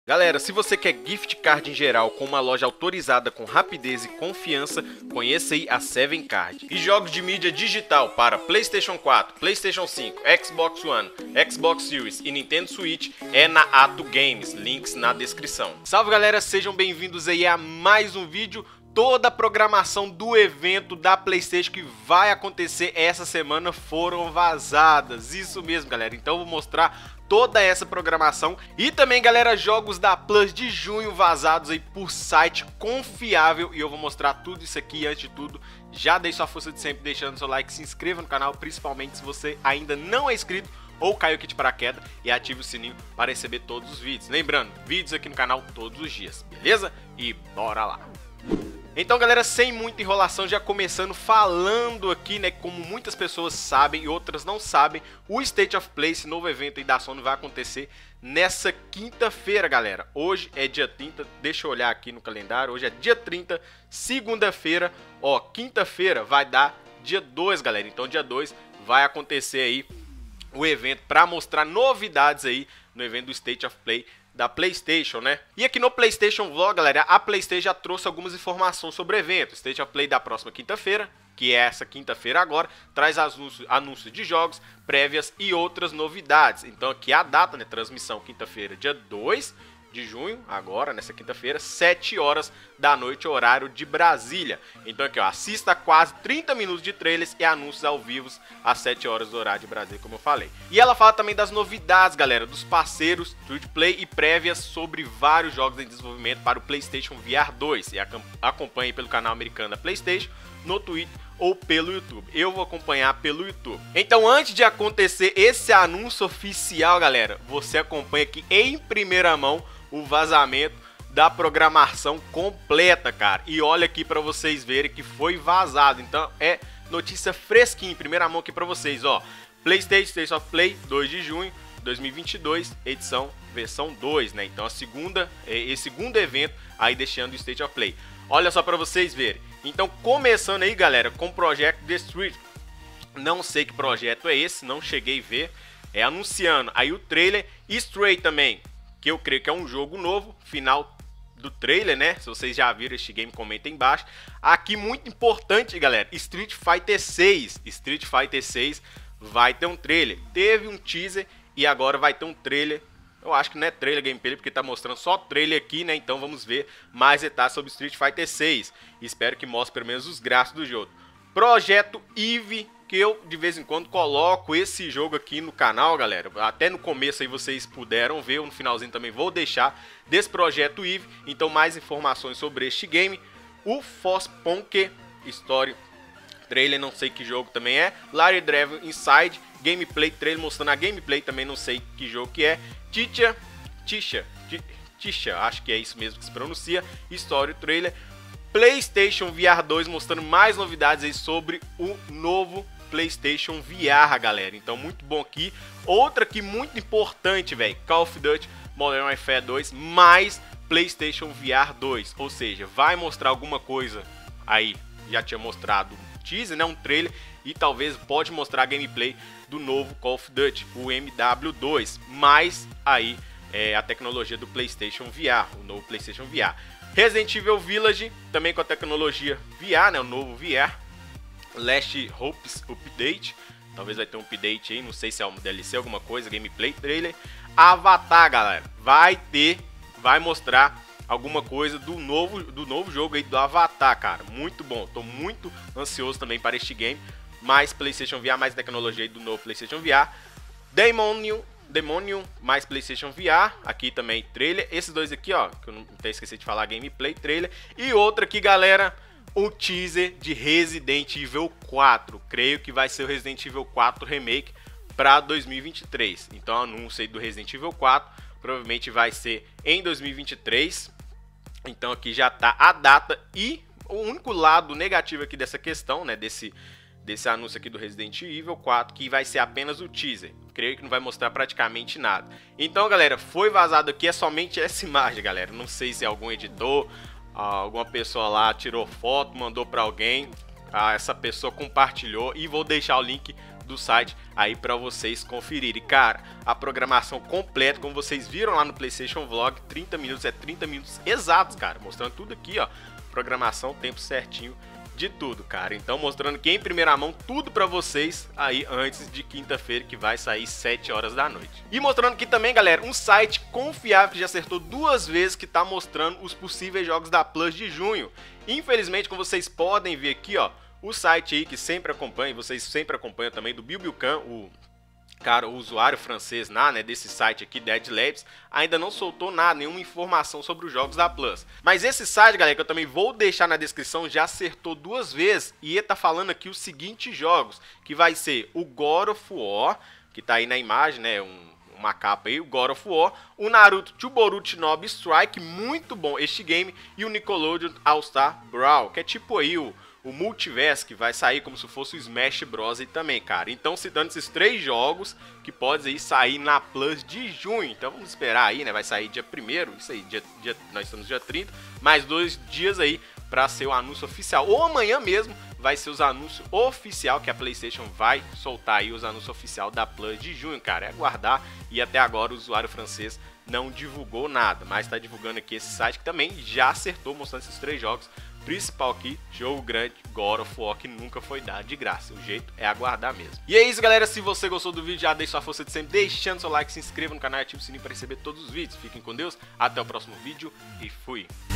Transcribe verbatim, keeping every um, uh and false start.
Galera, se você quer gift card em geral com uma loja autorizada com rapidez e confiança, conheça aí a Seven Card. E jogos de mídia digital para PlayStation quatro, PlayStation cinco, Xbox One, Xbox Series e Nintendo Switch é na Ato Games, links na descrição. Salve galera, sejam bem-vindos aí a mais um vídeo. Toda a programação do evento da PlayStation que vai acontecer essa semana foram vazadas, isso mesmo galera, então eu vou mostrar toda essa programação e também galera, jogos da Plus de junho vazados aí por site confiável e eu vou mostrar tudo isso aqui. Antes de tudo, já deixe sua força de sempre deixando seu like, se inscreva no canal, principalmente se você ainda não é inscrito ou caiu aqui de paraquedas, e ative o sininho para receber todos os vídeos. Lembrando, vídeos aqui no canal todos os dias, beleza? E bora lá! Então galera, sem muita enrolação, já começando falando aqui, né, como muitas pessoas sabem e outras não sabem, o State of Play, esse novo evento aí da Sony, vai acontecer nessa quinta-feira, galera. Hoje é dia trinta, deixa eu olhar aqui no calendário, hoje é dia trinta, segunda-feira, ó, quinta-feira vai dar dia dois, galera. Então dia dois vai acontecer aí o evento para mostrar novidades aí no evento do State of Play da PlayStation, né? E aqui no PlayStation Vlog, galera, a PlayStation já trouxe algumas informações sobre o evento. State of Play da próxima quinta-feira, que é essa quinta-feira agora, traz anúncios, anúncios de jogos, prévias e outras novidades. Então aqui a data, né? Transmissão quinta-feira, dia dois de junho, agora, nessa quinta-feira, sete horas da noite, horário de Brasília. Então aqui, ó, assista a quase trinta minutos de trailers e anúncios ao vivo às sete horas do horário de Brasília, como eu falei. E ela fala também das novidades, galera, dos parceiros Twitch Play e prévias sobre vários jogos em desenvolvimento para o PlayStation V R dois. E acompanhe pelo canal americano da PlayStation, no Twitter ou pelo YouTube. Eu vou acompanhar pelo YouTube. Então, antes de acontecer esse anúncio oficial, galera, você acompanha aqui em primeira mão o vazamento da programação completa, cara. E olha aqui para vocês verem que foi vazado. Então, é notícia fresquinha, em primeira mão aqui para vocês, ó. PlayStation State of Play, dois de junho de dois mil e vinte e dois, edição versão dois, né? Então, a segunda, esse segundo evento aí deixando o State of Play. Olha só para vocês verem. Então, começando aí, galera, com o projeto The Street. Não sei que projeto é esse, não cheguei a ver. É anunciando aí o trailer. Stray também, que eu creio que é um jogo novo. Final do trailer, né? Se vocês já viram este game, comenta aí embaixo. Aqui, muito importante, galera, Street Fighter seis. Street Fighter seis vai ter um trailer. Teve um teaser e agora vai ter um trailer. Eu acho que não é trailer gameplay, porque tá mostrando só trailer aqui, né? Então vamos ver mais detalhes sobre Street Fighter seis. Espero que mostre pelo menos os gráficos do jogo. Projeto Eve, que eu de vez em quando coloco esse jogo aqui no canal, galera. Até no começo aí vocês puderam ver, no finalzinho também vou deixar desse projeto Eve. Então mais informações sobre este game. O Frostpunk Story trailer, não sei que jogo também é. Larry Draven Inside, gameplay trailer mostrando a gameplay, também não sei que jogo que é. Tisha, Tisha, Tisha, acho que é isso mesmo que se pronuncia. Story trailer. PlayStation V R dois mostrando mais novidades aí sobre o novo PlayStation V R, galera. Então muito bom aqui. Outra aqui muito importante, velho, Call of Duty Modern Warfare dois mais PlayStation V R dois, ou seja, vai mostrar alguma coisa aí. Já tinha mostrado um teaser, né, um trailer, e talvez pode mostrar a gameplay do novo Call of Duty, o M W dois, mais aí é, a tecnologia do PlayStation V R, o novo PlayStation V R. Resident Evil Village, também com a tecnologia V R, né, o novo V R. Last Hopes Update, talvez vai ter um update aí, não sei se é um D L C, alguma coisa, gameplay trailer. Avatar, galera, vai ter, vai mostrar alguma coisa do novo, do novo jogo aí do Avatar, cara. Muito bom, tô muito ansioso também para este game. Mais PlayStation V R, mais tecnologia aí do novo PlayStation V R. Demônio, Demônio, mais PlayStation V R. Aqui também trailer. Esses dois aqui, ó, que eu não até esqueci de falar, gameplay, trailer. E outra aqui, galera, o teaser de Resident Evil quatro. Creio que vai ser o Resident Evil quatro Remake para dois mil e vinte e três. Então, anúncio aí do Resident Evil quatro. Provavelmente vai ser em dois mil e vinte e três. Então aqui já tá a data e o único lado negativo aqui dessa questão, né, desse, desse anúncio aqui do Resident Evil quatro, que vai ser apenas o teaser. Creio que não vai mostrar praticamente nada. Então, galera, foi vazado aqui, é somente essa imagem, galera. Não sei se é algum editor, alguma pessoa lá tirou foto, mandou para alguém, essa pessoa compartilhou, e vou deixar o link do site aí para vocês conferirem. Cara, a programação completa, como vocês viram lá no PlayStation Vlog, trinta minutos, é trinta minutos exatos, cara, mostrando tudo aqui, ó, programação, tempo certinho de tudo, cara. Então mostrando que em primeira mão tudo pra vocês aí antes de quinta-feira, que vai sair sete horas da noite. E mostrando aqui também, galera, um site confiável que já acertou duas vezes, que tá mostrando os possíveis jogos da Plus de junho. Infelizmente, como vocês podem ver aqui, ó, o site aí que sempre acompanha, vocês sempre acompanham também, do Bilbilcan, o cara, o usuário francês na, né, desse site aqui, Dead Labs, ainda não soltou nada, nenhuma informação sobre os jogos da Plus. Mas esse site, galera, que eu também vou deixar na descrição, já acertou duas vezes e ele tá falando aqui os seguintes jogos, que vai ser o God of War, que tá aí na imagem, né, um, uma capa aí, o God of War, o Naruto Chuboruto Shinobi Strike, muito bom este game, e o Nickelodeon All-Star Brawl, que é tipo aí o o Multiverse, que vai sair como se fosse o Smash Bros. Aí também, cara. Então, citando esses três jogos que podem aí sair na Plus de junho. Então, vamos esperar aí, né? Vai sair dia primeiro, isso aí, dia, dia, nós estamos dia trinta, mais dois dias aí para ser o anúncio oficial. Ou amanhã mesmo vai ser os anúncios oficial, que a PlayStation vai soltar aí os anúncios oficial da Plus de junho, cara. É aguardar, e até agora o usuário francês não divulgou nada, mas está divulgando aqui esse site que também já acertou, mostrando esses três jogos. Principal aqui, jogo grande, God of War, que nunca foi dado de graça. O jeito é aguardar mesmo. E é isso, galera. Se você gostou do vídeo, já deixa sua força de sempre, deixando seu like, se inscreva no canal e ative o sininho para receber todos os vídeos. Fiquem com Deus, até o próximo vídeo e fui!